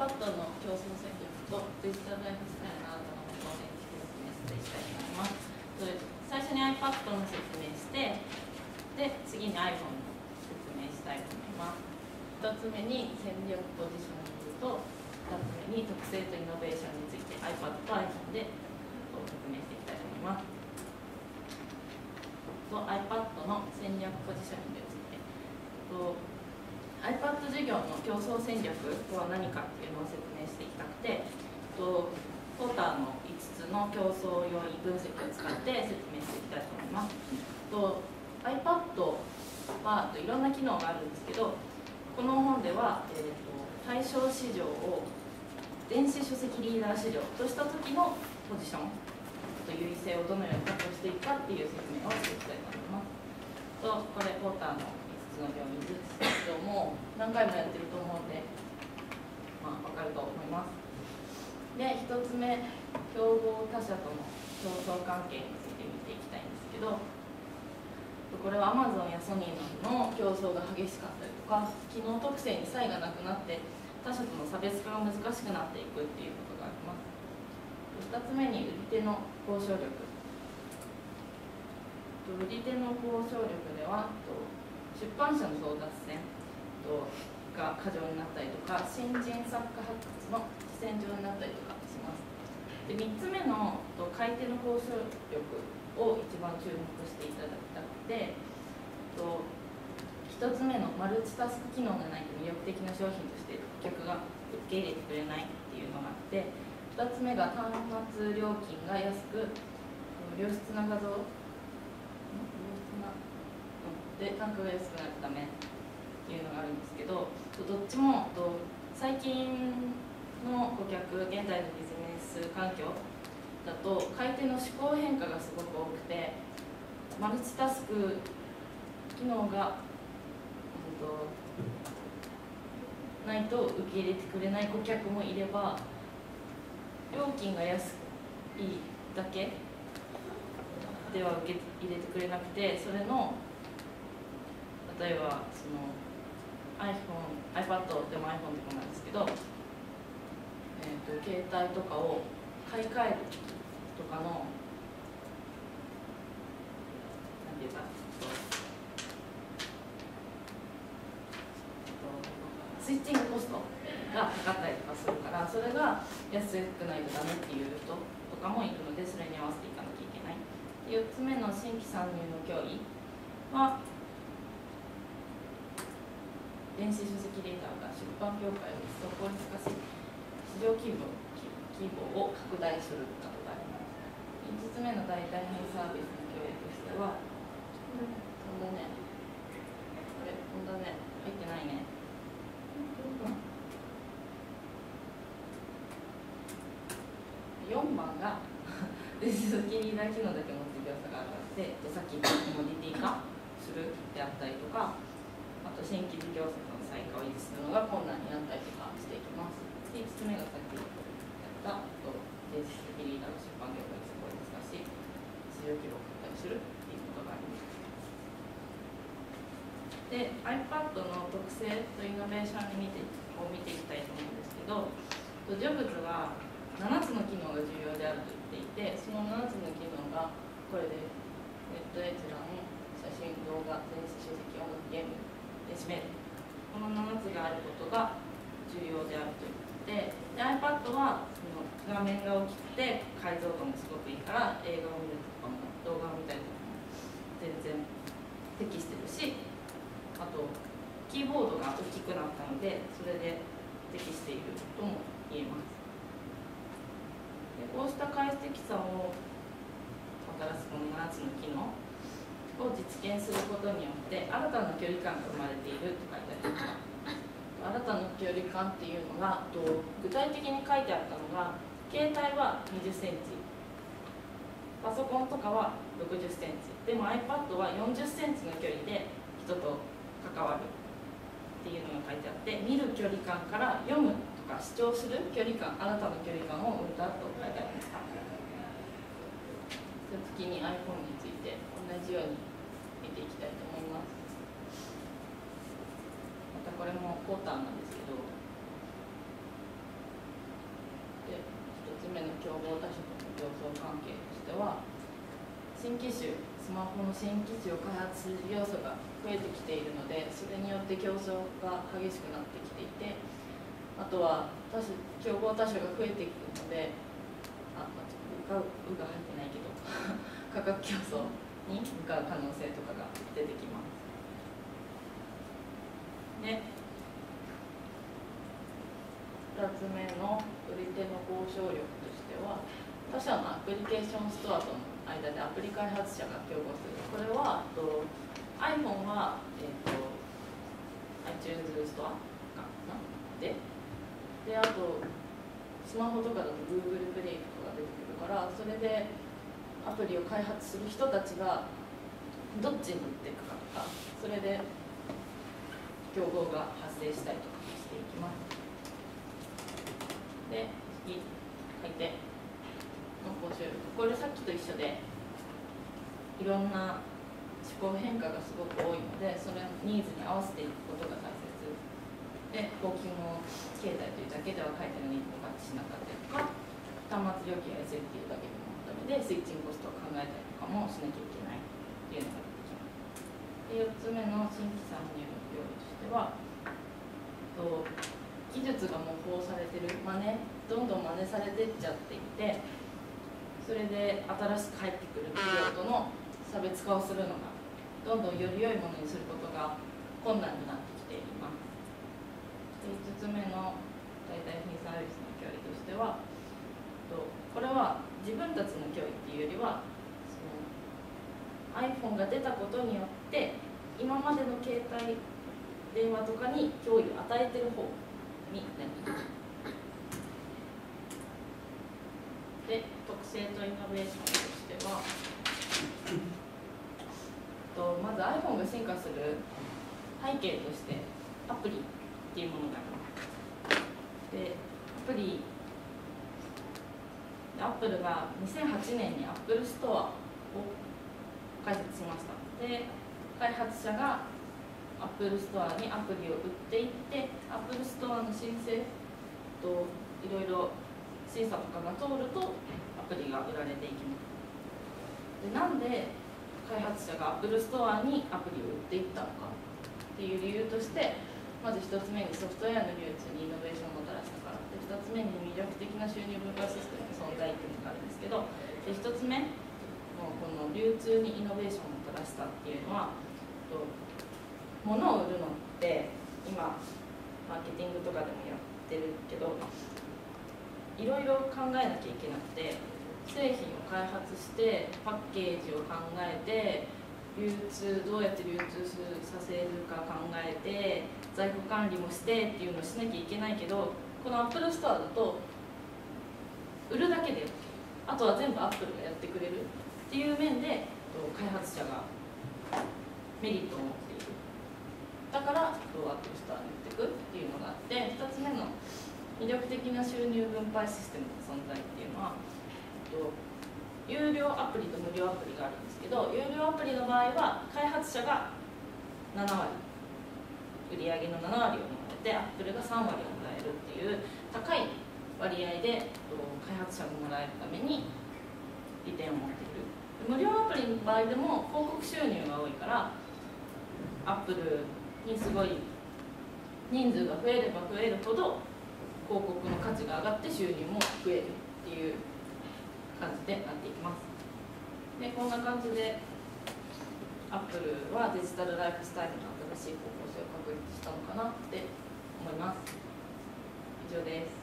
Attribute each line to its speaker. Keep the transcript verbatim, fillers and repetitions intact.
Speaker 1: iPad の競争戦略とデジタルライフスタイルの新たなものを説明していきたいと思います。最初に iPad の説明して、で次に iPhone の説明したいと思います。ふたつめに戦略ポジショニングと、ふたつめに特性とイノベーションについて iPad と iPhone で説明していきたいと思います。と iPad の戦略ポジショニングについて。と iPad 事業の競争戦略とは何かっていうのを説明していきたくて、とポーターのいつつの競争要因分析を使って説明していきたいと思います。と iPad はといろんな機能があるんですけど、この本では、えー、と対象市場を電子書籍リーダー市場とした時のポジションと優位性をどのように確保していくかっていう説明をしていきたいと思います。とこれポーターののようにですけども、何回もやってると思うので、まあ、分かると思います。で、ひとつめ、競合他社との競争関係について見ていきたいんですけど、これは Amazon やソニーなどの競争が激しかったりとか、機能特性に差異がなくなって他社との差別化が難しくなっていくっていうことがあります。ふたつめに売り手の交渉力。売り手の交渉力では出版社の争奪戦が過剰になったりとか、新人作家発掘の主戦場になったりとかします。でみっつめの買い手の交渉力を一番注目していただきたくて、ひとつめのマルチタスク機能がないと魅力的な商品として顧客が受け入れてくれないっていうのがあって、ふたつめが端末料金が安く良質な画像で単価が安くなるためっていうのがあるんですけど、どっちも最近の顧客、現代のビジネス環境だと買い手の思考変化がすごく多くて、マルチタスク機能が、うん、とないと受け入れてくれない顧客もいれば、料金が安いだけでは受け入れてくれなくて、それの例えばその iPhone、iPad でも iPhone でもなんですけど、えー、と携帯とかを買い替えるとかの何て言うかスイッチングコストがかかったりとかするから、それが安くないとダメっていう人とかもいるので、それに合わせていかなきゃいけない。よっつめの新規参入の脅威は、電子書籍リーダーが出版業界を一層効率化し、市場規模、規模を拡大するなどがあります。みっつめの代替品サービスの脅威としては、飛んだね。これ、飛んだね。入ってないね。よんばんが電子書籍リーダー機能だけ持っている良さがあって、さっきコモディティ化するであったりとか、あと新規事業者の再開を維持するのが困難になったりとかしていきます。いつつめがさっきやった電子書籍リーダーの出版業界にすごい難しい市場規模を拡大するっていうことがあります。で iPad の特性とイノベーションに見てを見ていきたいと思うんですけど、ジョブズはななつの機能が重要であると言っていて、そのななつの機能がこれでネット閲覧、写真、動画、電子書籍、音楽、ゲーム、電子メール、このななつがあることが重要であると言って、で iPad はその画面が大きくて解像度もすごくいいから、映画を見るとかも動画を見たりとかも全然適してるし、あとキーボードが大きくなったのでそれで適しているとも言えます。でこうした快適さをもたらすこのななつの機能を実現することによって新たな距離感が生まれていると書いてあります。新たな距離感っていうのが具体的に書いてあったのが、携帯はにじゅっセンチ、パソコンとかはろくじゅっセンチ、でも iPad はよんじゅっセンチの距離で人と関わるっていうのが書いてあって、見る距離感から読むとか視聴する距離感、新たな距離感を生んだと書いてあります。次に iPhone について同じように見ていきたいと思います。またこれもポーターなんですけど、 競合他社との競争関係としては、新機種、スマホの新機種を開発する要素が増えてきているので、それによって競争が激しくなってきていて、あとは他社競合他社が増えていくので、あ、まあ、ちょっとうがうが入ってないけど価格競争に向かう可能性とかが出てきます。で、ふたつめの売り手の交渉力としては、他社のアプリケーションストアとの間でアプリ開発者が競合する。これはと iPhone は、えー、と iTunes ストアかなで、であとスマホとかだと Google プレイとかが出てくるから、それでアプリを開発する人たちがどっちに行っていくかとか、それで競合が発生したりとかしていきます。で、次書いての交渉力、これさっきと一緒でいろんな思考変化がすごく多いので、それのニーズに合わせていくことが大切で、高機能携帯というだけでは書いてるニーズを合致しなかったりとか、端末料金や エスエルティー だけでものためでスイッチングコストを考えたりとかもしなきゃいけないっていうのが出てきます。で、よっつめの新規参入の要因としては、と技術が模倣されてる真似、どんどん真似されてっちゃっていて、それで新しく入ってくる企業との差別化をするのがどんどんより良いものにすることが困難になってきています。で、いつつめの代替品サービスの脅威としては、これは自分たちの脅威っていうよりは、その iPhone が出たことによって今までの携帯電話とかに脅威を与えてる方になります。で、特性とイノベーションとしては、とまず iPhone が進化する背景としてアプリっていうものがあります。で、アプリアップルがにせんはちねんに Apple ストアを開設しました。で、開発者が Apple ストアにアプリを売っていって、Apple ストアの申請といろいろ審査とかが通るとアプリが売られていきます。で、なんで開発者が Apple ストアにアプリを売っていったのかっていう理由として、まずひとつめにソフトウェアの流通にイノベーションをもたらしたからで、ふたつめに魅力的な収入分配システムの存在っていうのがあるんですけど、でひとつめのこの流通にイノベーションをもたらしたっていうのは、と物を売るのって今マーケティングとかでもやってるけど、いろいろ考えなきゃいけなくて、製品を開発してパッケージを考えて、流通どうやって流通させるか考えて、在庫管理もしてっていうのをしなきゃいけないけど、この Apple ストアだと売るだけで、あとは全部 Apple がやってくれるっていう面で開発者がメリットを持っている。だから Apple ストアに売っていくっていうのがあって、ふたつめの魅力的な収入分配システムの存在っていうのは、有料アプリと無料アプリがあるんですけど、有料アプリの場合は開発者がななわり、売上のななわりをもらえて、アップルがさんわりをもらえるっていう高い割合で開発者がもらえるために利点を持っている。無料アプリの場合でも広告収入が多いから、アップルにすごい人数が増えれば増えるほど広告の価値が上がって収入も増えるっていう感じでなっていきます。で、こんな感じでアップルはデジタルライフスタイルの新しい方向性を確立したのかなって思います。以上です。